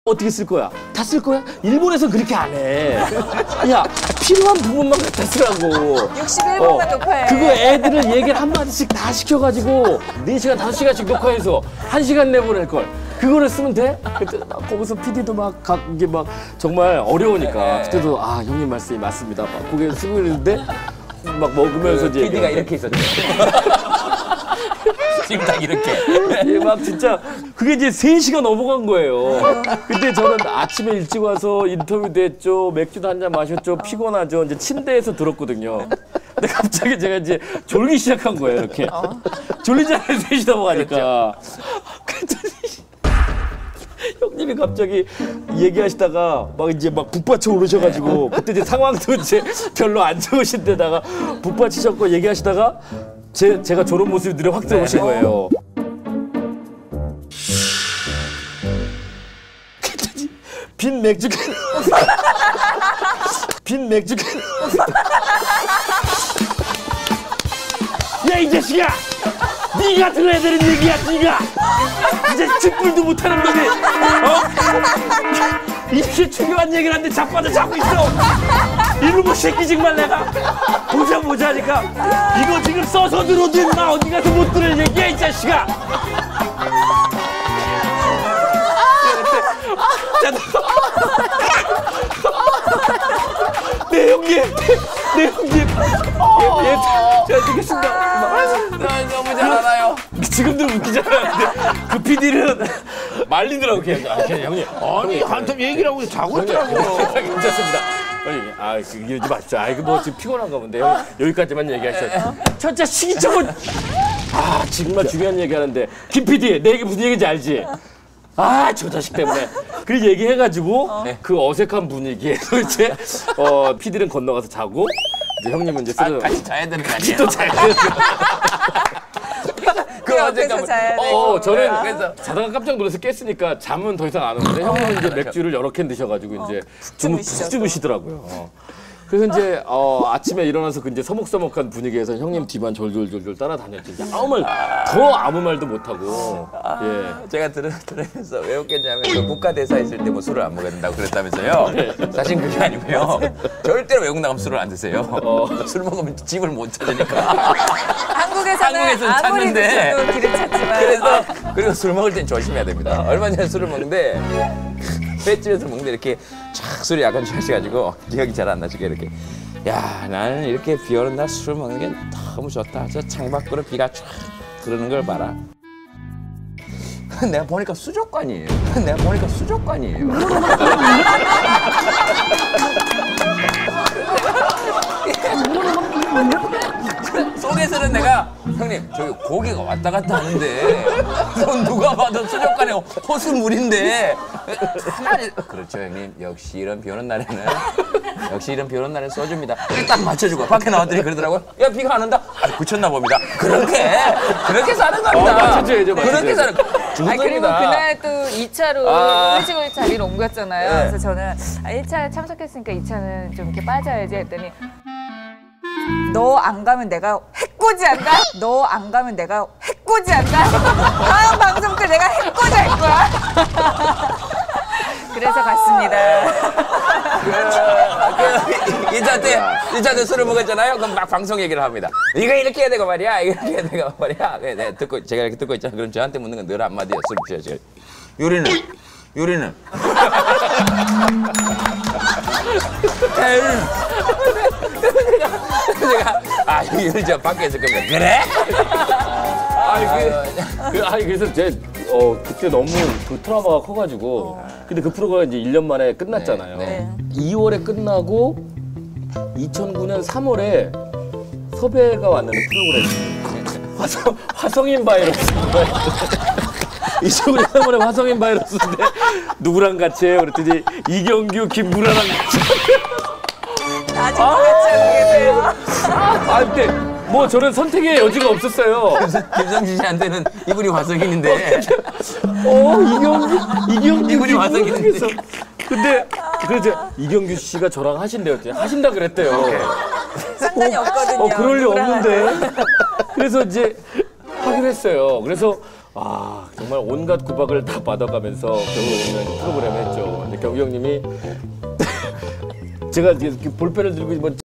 어떻게 쓸 거야? 다 쓸 거야? 일본에서 그렇게 안 해. 야, 필요한 부분만 갖다 쓰라고. 61번만 녹화해. 그거 애들을 얘기를 한마디씩 다 시켜가지고 4시간, 5시간씩 녹화해서 1시간 내보낼 걸. 그거를 쓰면 돼? 그때 거기서 PD도 이게 막 정말 어려우니까 그때도 아 형님 말씀이 맞습니다. 막 고개 쓰고 있는데 막 먹으면서 이제 PD가 이렇게 있었죠. 지금 딱 이렇게. 예, 막 진짜 그게 이제 3시가 넘어간 거예요. 근데 저는 아침에 일찍 와서 인터뷰도 했죠. 맥주도 한 잔 마셨죠. 피곤하죠. 이제 침대에서 들었거든요. 근데 갑자기 제가 이제 졸기 시작한 거예요. 이렇게. 졸리잖아요. 3시 넘어가니까. 그랬더니 형님이 갑자기 얘기하시다가 막 이제 막 북받쳐 오르셔가지고 그때 이제 상황도 이제 별로 안 좋으신 데다가 북받치셨고 얘기하시다가 제가 저런 모습이 눈에 확 들어오신 거예요. 빈 맥주 빈 맥주 야 이 자식아! 네가 들어야 되는 얘기야, 네가! 이제 쥐뿔도 못하는 놈이, 입시 중요한 얘기를 하는데 자빠져 자고 있어! 이놈의 새끼 정말 내가! 보자 하니까 이거 지금 써서 들어도 임마 어디 가서 못 들을 얘기야, 이 자식아! 네 형님! 제가 듣겠습니다. 너무 잘 알아요. 지금도 웃기잖아요. 근데 그 PD는 말리더라고 그냥. 형님. 아니 한참 얘기를 하고 자고 있더라고. 괜찮습니다. 형님, 이러지 마시죠. 이거 뭐 지금 피곤한가 본데 형 여기까지만 얘기하셔요. 저 자식이 저거. 정말 중요한 얘기하는데 김 PD 내 얘기 무슨 얘기인지 알지? 저 자식 때문에. 그 얘기해가지고 그 어색한 분위기에서 이제 PD는 건너가서 자고 이제 형님은 이제 같이 자야 되는 거 아니에요? 또 자야 돼요. 그 어제까지 저는 그래서 자다가 깜짝 놀라서 깼으니까 잠은 더 이상 안 오는데 형님은 이제 맥주를 여러 캔 드셔가지고 이제 푹 주무시더라고요. 그래서 이제 아침에 일어나서 그 이제 서먹서먹한 분위기에서 형님 뒤만 졸졸 따라다녔지. 아무 말도 못하고. 예. 제가 들으면서 왜 웃겠냐면 그 국가대사 있을 때 뭐 술을 안 먹어야 된다고 그랬다면서요. 사실 그게 아니고요. 절대로 외국 나가면 술을 안 드세요. 술 먹으면 집을 못 찾으니까. 한국에서는 아무리 찾는데 드셔도 길을 찾지만. 그래서 그리고 술 먹을 땐 조심해야 됩니다. 얼마 전에 술을 먹는데 횟집에서 먹는데 이렇게 촥 술이 약간 취하셔가지고 기억이 잘 안 나시게 이렇게 야 나는 이렇게 비 오는 날 술 먹는 게 너무 좋다. 저 창밖으로 비가 쫙 흐르는 걸 봐라. 내가 보니까 수족관이에요. 속에서는 내가 형님 저기 고기가 왔다 갔다 하는데 누가 봐도 수족관에 호수물인데 그렇죠 형님 역시 이런 비 오는 날에는 소주입니다. 딱 맞춰주고 밖에 나왔더니 그러더라고요. 야 비가 안 온다. 그쳤나 봅니다. 그렇게 사는 겁니다. 맞춰줘야죠. 그렇게 사는 그리고 그날 또 2차로 회식을 자리를 옮겼잖아요. 네. 그래서 저는 1차 참석했으니까 2차는 좀 이렇게 빠져야지 했더니 너 안 가면 내가 해코지한다? 다음 방송 때 내가 해코지할 거야. 그래서 갔습니다. 2차 때 술을 먹었잖아요. 그럼 막 방송 얘기를 합니다. 이거 이렇게 해야 되고 말이야. 내가 제가 이렇게 듣고 있잖아. 그럼 저한테 묻는 건 늘 한마디야. 술 드셔야지. 요리는? 제가 요리 저 밖에 있을 겁니다. 그래? 그래서 그때 너무 그 트라우마가 커가지고 근데 그 프로가 이제 1년 만에 끝났잖아요. 네. 2월에 끝나고 2009년 3월에 섭외가 왔는데 프로그램 화성인 바이러스 2009년 3월에 화성인 바이러스인데 누구랑 같이 해요? 그랬더니 이경규, 김구라랑 같이 아직 같이 하고 계세요. 근데 뭐 저는 선택의 여지가 없었어요. 김성진 씨한테는 이분이 화성인인데 이경규 이분이 화성인인데 근데 그래서 이경규 씨가 저랑 하신대요. 하신다 그랬대요. 상관이 없거든요. 그럴 리 없는데. 그래서 이제 하기로 했어요. 그래서 아 정말 온갖 구박을 다 받아가면서 경우 형님 프로그램 했죠. 근데 경우 형님이 제가 이렇게 볼펜을 들고 뭐